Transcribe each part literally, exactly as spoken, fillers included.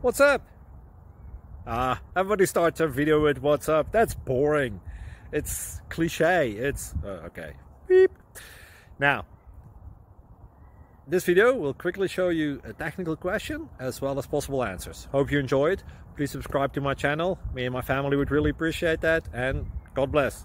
What's up? Ah, everybody starts a video with what's up. That's boring. It's cliche. It's uh, okay. Beep. Now, this video will quickly show you a technical question as well as possible answers. Hope you enjoyed. Please subscribe to my channel. Me and my family would really appreciate that, and God bless.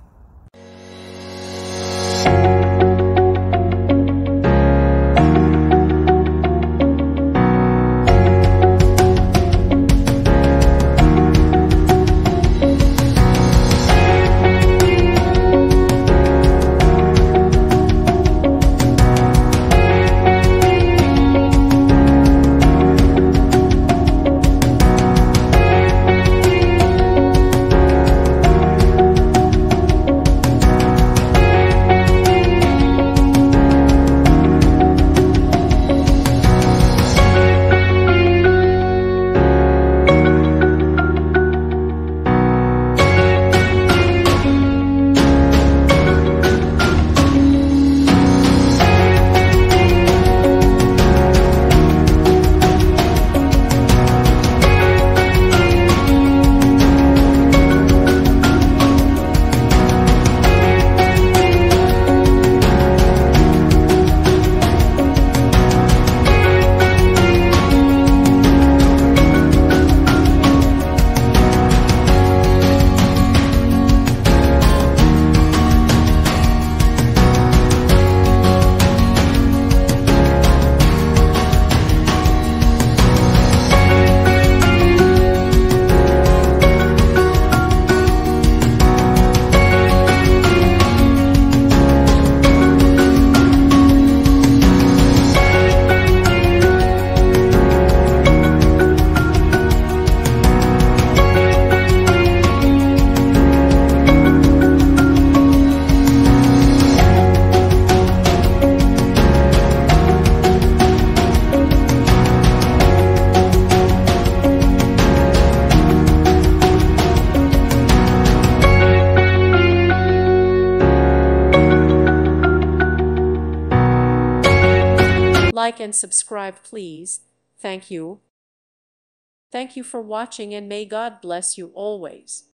Like and subscribe, please. Thank you. Thank you for watching, and may God bless you always.